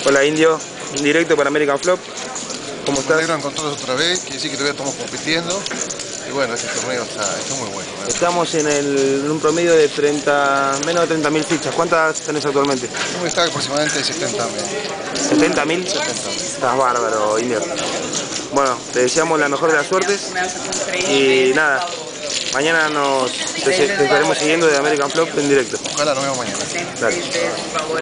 Hola Indio, en directo para American Flop. ¿Cómo estás? Me alegro de encontrarlos otra vez, quiere decir que todavía estamos compitiendo. Y bueno, este torneo está muy bueno. Estamos en un promedio de menos de 30.000 fichas. ¿Cuántas tenés actualmente? Está aproximadamente 70.000. ¿70.000? Estás bárbaro, Indio. Bueno, te deseamos la mejor de las suertes. Y nada, mañana te estaremos siguiendo de American Flop en directo. Ojalá nos vemos mañana. Dale.